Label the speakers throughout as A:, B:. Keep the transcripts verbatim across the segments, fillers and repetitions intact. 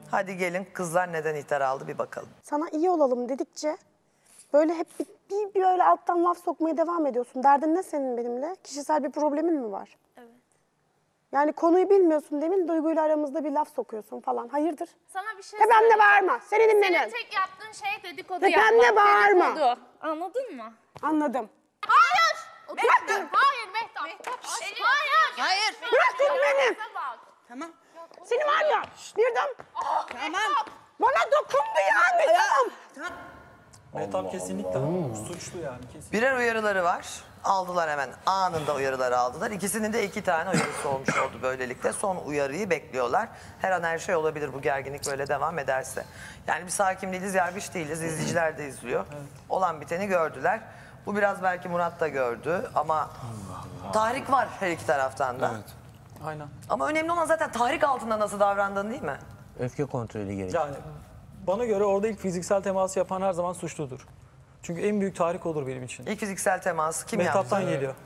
A: Hadi gelin kızlar neden ihtar aldı bir bakalım.
B: Sana iyi olalım dedikçe böyle hep bir, bir, bir öyle alttan laf sokmaya devam ediyorsun. Derdin ne senin benimle? Kişisel bir problemin mi var?
C: Evet.
B: Yani konuyu bilmiyorsun demin Duygu'yla aramızda bir laf sokuyorsun falan. Hayırdır?
C: Sana bir şey
B: Tepemde
C: söyleyeceğim.
B: bağırma. Seni dinlemiyorum.
C: Senin tek yaptığın şey dedikodu
B: Tepemde
C: yapmak.
B: bağırma.
C: Dedikodu. Anladın mı?
B: Anladım.
C: Hayır. Mehtap. Hayır Mehtap. Mehtap. Hayır.
D: Hayır.
B: Bırakın beni.
D: Tamam.
B: Seni var ya birden
D: Tamam.
B: bana dokundu ya Mehtap.
D: Tamam.
E: Mehtap kesinlikle suçlu yani kesin.
A: Birer uyarıları var. Aldılar hemen. Anında uyarıları aldılar. İkisinin de iki tane uyarısı olmuş oldu böylelikle. Son uyarıyı bekliyorlar. Her an her şey olabilir bu gerginlik böyle devam ederse. Yani biz hakim değiliz, yargıç değiliz. İzleyiciler de izliyor. Evet. Olan biteni gördüler. Bu biraz belki Murat da gördü ama Allah Allah. Tahrik var her iki taraftan da.
E: Evet. Aynen.
A: Ama önemli olan zaten tahrik altında nasıl davrandığın değil mi?
F: Öfke kontrolü gerekiyor.
E: Yani bana göre orada ilk fiziksel teması yapan her zaman suçludur. Çünkü en büyük tahrik olur benim için.
A: İlk fiziksel teması kim
E: Mehtap'tan
A: yaptı?
E: geliyor.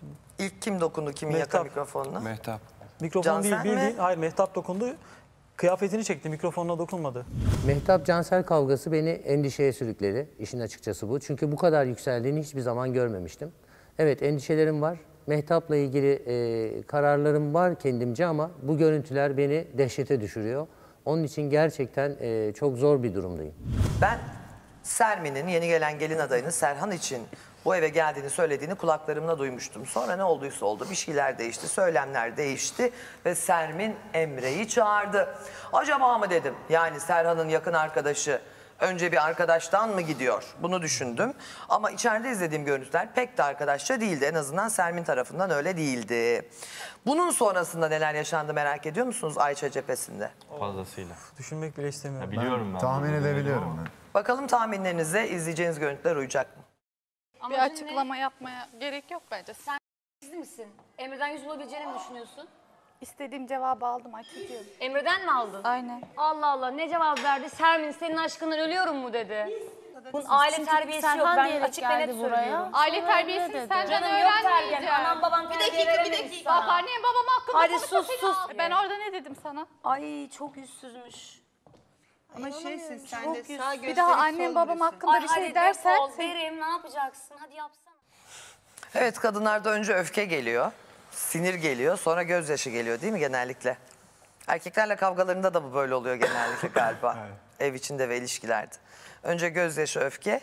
A: İlk kim dokundu kimin
E: Mehtap.
A: yaka mikrofonuna?
G: Mehtap.
E: Mikrofon değil,
A: Cansel mi?
E: bildiğin. Hayır, Mehtap dokundu. Kıyafetini çekti, mikrofonuna dokunmadı.
F: Mehtap Cansel kavgası beni endişeye sürükledi. İşin açıkçası bu. Çünkü bu kadar yükseldiğini hiçbir zaman görmemiştim. Evet, endişelerim var. Mehtap'la ilgili e, kararlarım var kendimce ama bu görüntüler beni dehşete düşürüyor. Onun için gerçekten e, çok zor bir durumdayım.
A: Ben Sermin'in yeni gelen gelin adayının Serhan için bu eve geldiğini söylediğini kulaklarımla duymuştum. Sonra ne olduysa oldu, bir şeyler değişti, söylemler değişti ve Sermin Emre'yi çağırdı. Acaba mı dedim, yani Serhan'ın yakın arkadaşı önce bir arkadaştan mı gidiyor? Bunu düşündüm. Ama içeride izlediğim görüntüler pek de arkadaşça değildi. En azından Sermin tarafından öyle değildi. Bunun sonrasında neler yaşandı merak ediyor musunuz Ayça cephesinde?
G: Fazlasıyla.
E: Düşünmek bile istemiyorum.
G: Ya biliyorum ben.
H: Tahmin edebiliyorum ben.
A: Bakalım tahminlerinize izleyeceğiniz görüntüler uyacak mı?
I: Bir açıklama yapmaya gerek yok bence. Sen
J: Gizli misin? Emre'den yüz bulabileceğini mi düşünüyorsun?
I: istediğim cevabı aldım Ayça'cığım.
J: Emre'den mi aldın?
I: Aynen.
J: Allah Allah, ne cevap verdi? Sermin senin aşkından ölüyorum mu dedi. Bunun aile terbiyesi yok. Ben açık ve net söylüyorum.
I: Aile terbiyesini senden
J: Canım yok terbiyen.
I: öğrenmeyeceğim.
J: Anam babam terbiye verememiş sana.
I: Babaannem babam hakkında
J: Hadi
I: konuşma
J: sus,
I: seni
J: sus.
I: al. Ben orada ne dedim sana?
J: Ay çok yüzsüzmüş.
D: Ama şeysin sen de sağ gösterip
I: Bir daha
D: sol
I: annem babam
D: diyorsun.
I: hakkında
J: Ay
I: bir şey
J: hadi
I: dersen
J: defol,
I: sen...
J: derim, ne yapacaksın? Hadi yapsana.
A: Evet, kadınlarda önce öfke geliyor, sinir geliyor, sonra gözyaşı geliyor değil mi genellikle? Erkeklerle kavgalarında da bu böyle oluyor genellikle galiba. Evet. Ev içinde ve ilişkilerde. Önce gözyaşı, öfke.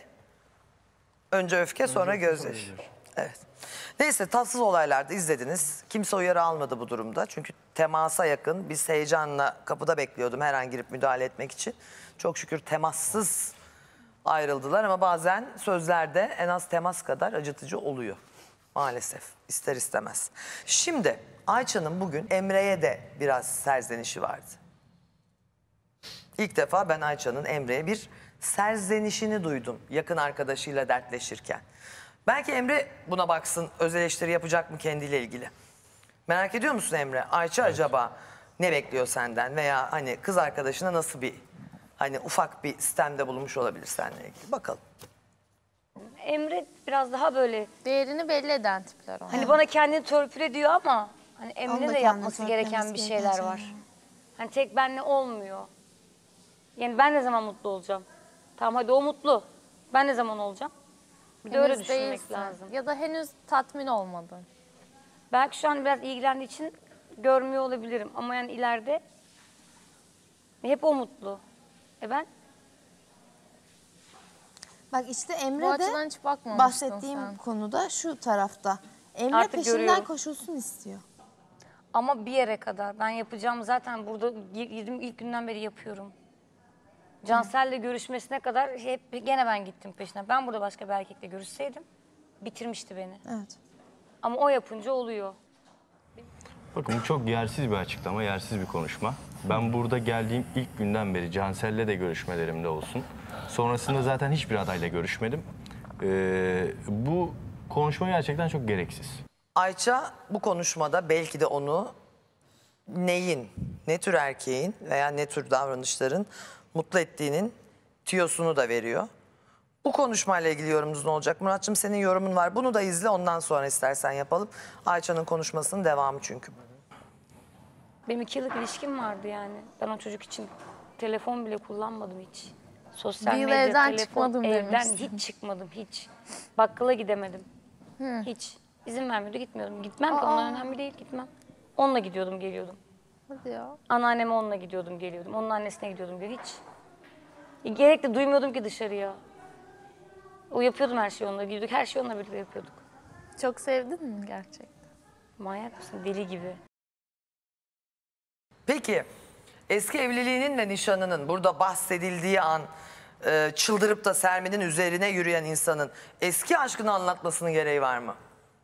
A: Önce öfke, sonra önce gözyaşı. Evet. Neyse, tatsız olaylarda izlediniz. Kimse uyarı almadı bu durumda. Çünkü temasa yakın. Biz heyecanla kapıda bekliyordum her an girip müdahale etmek için. Çok şükür temassız ayrıldılar ama bazen sözlerde en az temas kadar acıtıcı oluyor. Maalesef, ister istemez. Şimdi Ayça'nın bugün Emre'ye de biraz serzenişi vardı. İlk defa ben Ayça'nın Emre'ye bir serzenişini duydum yakın arkadaşıyla dertleşirken. Belki Emre buna baksın, öz eleştiri yapacak mı kendiyle ilgili? Merak ediyor musun Emre? Ayça evet. Acaba ne bekliyor senden veya hani kız arkadaşına nasıl bir hani ufak bir sistemde bulunmuş olabilir seninle ilgili? Bakalım.
J: Emre biraz daha böyle...
I: Değerini belli eden tipler o.
J: Hani bana kendini törpül ediyor ama... Hani Emre de yapması gereken bir şeyler var. Hani tek benle olmuyor. Yani ben ne zaman mutlu olacağım? Tamam hadi o mutlu. Ben ne zaman olacağım? Bir de öyle düşünmek
I: değilsin.
J: lazım.
I: Ya da henüz tatmin olmadın.
J: Belki şu an biraz ilgilendiği için görmüyor olabilirim. Ama yani ileride hep o mutlu. E ben?
K: Bak işte
I: Bu
K: Emre
I: açıdan
K: de
I: hiç bakmamıştın
K: bahsettiğim
I: sen.
K: konuda şu tarafta. Emre
J: Artık
K: peşinden
J: görüyorum.
K: koşulsun istiyor.
J: Ama bir yere kadar. Ben yapacağımı zaten burada girdim ilk günden beri yapıyorum. Cansel'le görüşmesine kadar hep gene ben gittim peşine. Ben burada başka bir erkekle görüşseydim bitirmişti beni.
K: Evet.
J: Ama o yapınca oluyor.
G: Bakın bu çok yersiz bir açıklama, yersiz bir konuşma. Ben burada geldiğim ilk günden beri Cansel'le de görüşmelerimde olsun. Sonrasında zaten hiçbir adayla görüşmedim. Ee, bu konuşma gerçekten çok gereksiz.
A: Ayça bu konuşmada belki de onu neyin, ne tür erkeğin veya ne tür davranışların mutlu ettiğinin tüyosunu da veriyor. Bu konuşmayla ilgili yorumunuz ne olacak? Murat'cığım senin yorumun var. Bunu da izle, ondan sonra istersen yapalım. Ayça'nın konuşmasının devamı çünkü.
J: Benim iki yıllık ilişkim vardı yani. Ben o çocuk için telefon bile kullanmadım hiç. Sosyal
C: Bir yıl
J: medya,
C: evden
J: telefon,
C: çıkmadım
J: evden
C: demiştin.
J: hiç çıkmadım hiç. Bakkala gidemedim. Hiç. İzin vermiyordu, gitmiyordum. Gitmem ki, ondan önemli değil, gitmem. Onunla gidiyordum, geliyordum.
C: Hadi ya.
J: Anneanneme onunla gidiyordum, geliyordum. Onun annesine gidiyordum, geliyordum. Hiç. E, gerek de duymuyordum ki dışarıya. O yapıyordum her şeyi onunla, gidiyorduk, her şeyi onunla birlikte yapıyorduk.
C: Çok sevdin mi gerçekten?
J: Manyak mısın? Deli gibi.
A: Peki eski evliliğinin ve nişanının burada bahsedildiği an e, çıldırıp da Sermin'in üzerine yürüyen insanın eski aşkını anlatmasının gereği var mı?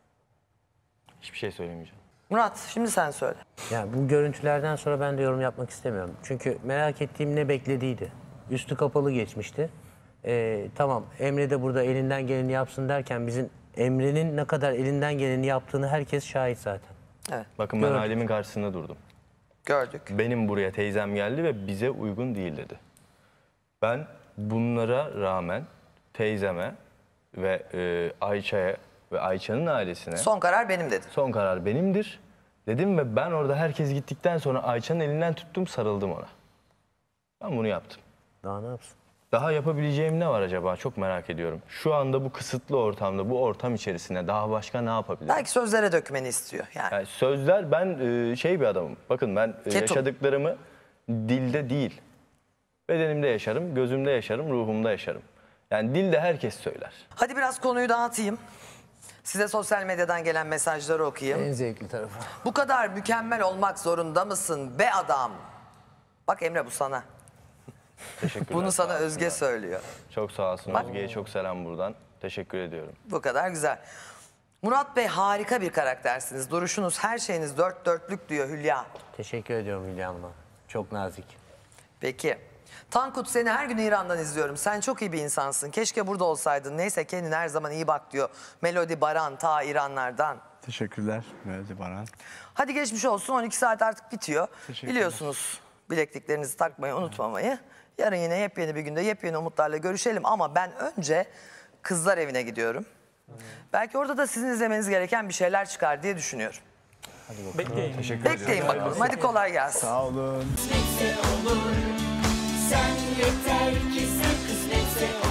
G: Hiçbir şey söylemeyeceğim.
A: Murat şimdi sen söyle.
F: Yani bu görüntülerden sonra ben de yorum yapmak istemiyorum. Çünkü merak ettiğim ne beklediydi. Üstü kapalı geçmişti. Ee, tamam Emre de burada elinden geleni yapsın derken bizim Emre'nin ne kadar elinden geleni yaptığını herkes şahit zaten.
A: Evet
G: Bakın ben
F: Gördük.
G: ailemin karşısında durdum.
A: gördük.
G: Benim buraya teyzem geldi ve bize uygun değil dedi. Ben bunlara rağmen teyzeme ve e, Ayça'ya ve Ayça'nın ailesine
A: Son karar benim dedi.
G: son karar benimdir dedim ve ben orada herkes gittikten sonra Ayça'nın elinden tuttum, sarıldım ona. Ben bunu yaptım.
F: Daha ne yapsın?
G: Daha yapabileceğim ne var acaba? Çok merak ediyorum. Şu anda bu kısıtlı ortamda, bu ortam içerisinde daha başka ne yapabilirim?
A: Belki sözlere dökmeni istiyor yani.
G: Yani sözler, ben e, şey bir adamım. Bakın ben e,
A: Ketum.
G: yaşadıklarımı dilde değil, bedenimde yaşarım, gözümde yaşarım, ruhumda yaşarım. Yani dilde herkes söyler.
A: Hadi biraz konuyu dağıtayım. Size sosyal medyadan gelen mesajları okuyayım.
F: En zevkli tarafı.
A: Bu kadar mükemmel olmak zorunda mısın be adam? Bak Emre bu sana.
G: Teşekkürler.
A: Bunu sana
G: sağ olsunlar.
A: Özge söylüyor.
G: Çok sağ olsun.
A: Bak.
G: Özge'ye çok selam buradan. Teşekkür ediyorum.
A: Bu kadar güzel. Murat Bey harika bir karaktersiniz. Duruşunuz, her şeyiniz dört dörtlük diyor Hülya.
F: Teşekkür ediyorum Hülya Hanım'a. Çok nazik.
A: Peki. Tankut seni her gün İran'dan izliyorum. Sen çok iyi bir insansın. Keşke burada olsaydın. Neyse kendine her zaman iyi bak diyor. Melodi Baran ta İranlardan.
H: Teşekkürler Melodi Baran.
A: Hadi geçmiş olsun. on iki saat artık bitiyor.
H: Teşekkürler.
A: Biliyorsunuz bilekliklerinizi takmayı unutmamayı. Yarın yine yepyeni bir günde yepyeni umutlarla görüşelim. Ama ben önce kızlar evine gidiyorum. Belki orada da sizin izlemeniz gereken bir şeyler çıkar diye düşünüyorum.
E: Bekleyin.
A: Bekleyin bakalım. Hadi kolay gelsin.
H: Sağ olun.
L: Sen yeter ki sen kısmetse olur.